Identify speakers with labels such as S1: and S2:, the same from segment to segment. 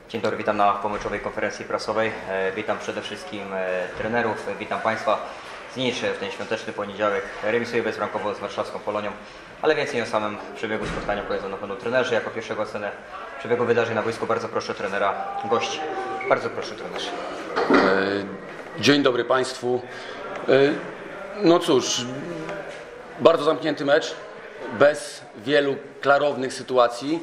S1: Dzień dobry, witam na pomeczowej konferencji prasowej. Witam przede wszystkim trenerów, witam Państwa. Zniniejszy w ten świąteczny poniedziałek remisuje bezbramkowo z warszawską Polonią, ale więcej o samym przebiegu spotkania powiedzą na pewno trenerzy. Jako pierwszego ocenę przebiegu wydarzeń na boisku bardzo proszę trenera gości. Bardzo proszę trenerze.
S2: Dzień dobry Państwu. No cóż, bardzo zamknięty mecz, bez wielu klarownych sytuacji.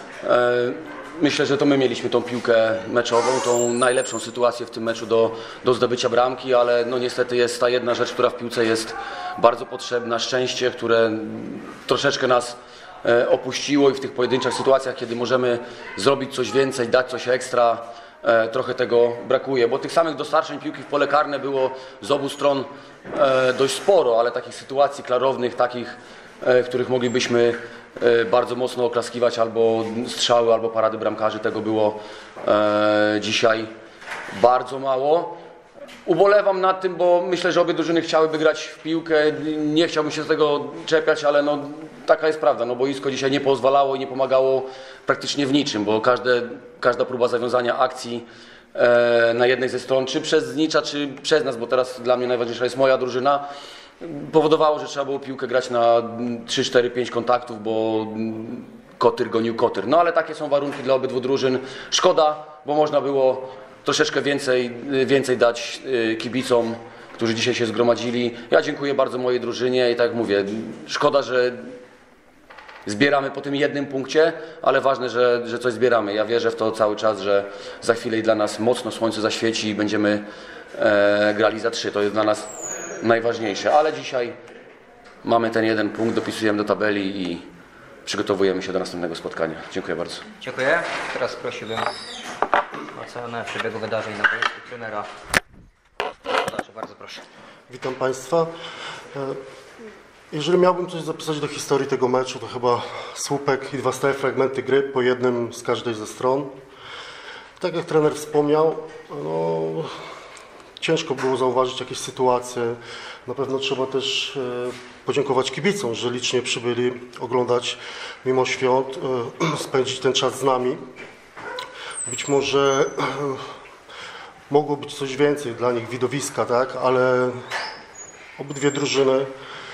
S2: Myślę, że to my mieliśmy tą piłkę meczową, tą najlepszą sytuację w tym meczu do zdobycia bramki, ale no niestety jest ta jedna rzecz, która w piłce jest bardzo potrzebna, szczęście, które troszeczkę nas opuściło i w tych pojedynczych sytuacjach, kiedy możemy zrobić coś więcej, dać coś ekstra, trochę tego brakuje, bo tych samych dostarczeń piłki w pole karne było z obu stron dość sporo, ale takich sytuacji klarownych, takich, w których moglibyśmy bardzo mocno oklaskiwać albo strzały, albo parady bramkarzy, tego było dzisiaj bardzo mało. Ubolewam nad tym, bo myślę, że obie drużyny chciałyby grać w piłkę, nie chciałbym się z tego czepiać, ale no, taka jest prawda, no boisko dzisiaj nie pozwalało i nie pomagało praktycznie w niczym, bo każda próba zawiązania akcji na jednej ze stron, czy przez Znicza, czy przez nas, bo teraz dla mnie najważniejsza jest moja drużyna, powodowało, że trzeba było piłkę grać na 3, 4, 5 kontaktów, bo Kotyr gonił Kotyr. No ale takie są warunki dla obydwu drużyn. Szkoda, bo można było troszeczkę więcej dać kibicom, którzy dzisiaj się zgromadzili. Ja dziękuję bardzo mojej drużynie i tak jak mówię, szkoda, że zbieramy po tym jednym punkcie, ale ważne, że coś zbieramy. Ja wierzę w to cały czas, że za chwilę i dla nas mocno słońce zaświeci i będziemy grali za 3. To jest dla nas najważniejsze, ale dzisiaj mamy ten jeden punkt, dopisujemy do tabeli i przygotowujemy się do następnego spotkania. Dziękuję bardzo.
S1: Dziękuję. Teraz prosiłbym o ocenę przebiegu wydarzeń na boisku trenera. Bardzo proszę.
S3: Witam Państwa. Jeżeli miałbym coś zapisać do historii tego meczu, to chyba słupek i 2 stałe fragmenty gry, po jednym z każdej ze stron. Tak jak trener wspomniał, no, ciężko było zauważyć jakieś sytuacje. Na pewno trzeba też podziękować kibicom, że licznie przybyli oglądać mimo świąt, spędzić ten czas z nami. Być może mogło być coś więcej dla nich, widowiska, tak? Ale obydwie drużyny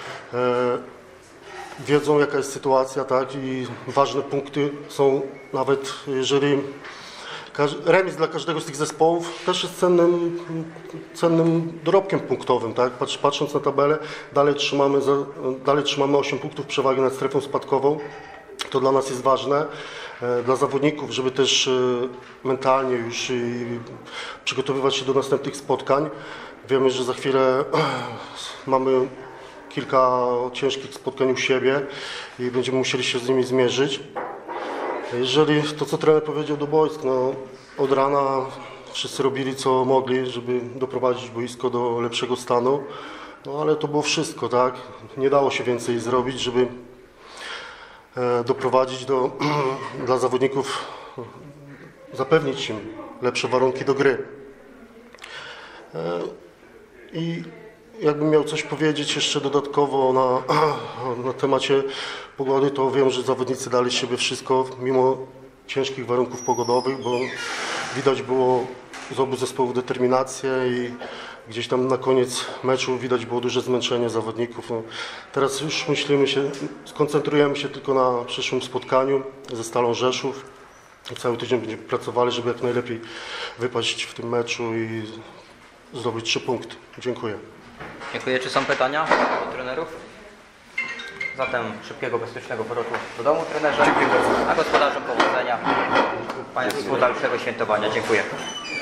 S3: wiedzą, jaka jest sytuacja, tak? I ważne punkty są, nawet jeżeli remis dla każdego z tych zespołów też jest cennym dorobkiem punktowym, tak? Patrząc na tabelę, dalej trzymamy 8 punktów przewagi nad strefą spadkową. To dla nas jest ważne, dla zawodników, żeby też mentalnie już przygotowywać się do następnych spotkań. Wiemy, że za chwilę mamy kilka ciężkich spotkań u siebie i będziemy musieli się z nimi zmierzyć. Jeżeli to, co trener powiedział do boisk, no, od rana wszyscy robili, co mogli, żeby doprowadzić boisko do lepszego stanu, no ale to było wszystko, tak? Nie dało się więcej zrobić, żeby doprowadzić dla zawodników, zapewnić im lepsze warunki do gry. I jakbym miał coś powiedzieć jeszcze dodatkowo na temacie pogody, to wiem, że zawodnicy dali z siebie wszystko, mimo ciężkich warunków pogodowych, bo widać było z obu zespołów determinację i gdzieś tam na koniec meczu widać było duże zmęczenie zawodników. No, teraz już skoncentrujemy się tylko na przyszłym spotkaniu ze Stalą Rzeszów. Cały tydzień będziemy pracowali, żeby jak najlepiej wypaść w tym meczu i zdobyć 3 punkty. Dziękuję.
S1: Dziękuję. Czy są pytania do trenerów? Zatem szybkiego, bezpiecznego powrotu do domu trenerze. Dziękuję bardzo. A gospodarzom powodzenia. Państwu dalszego świętowania. Dziękuję.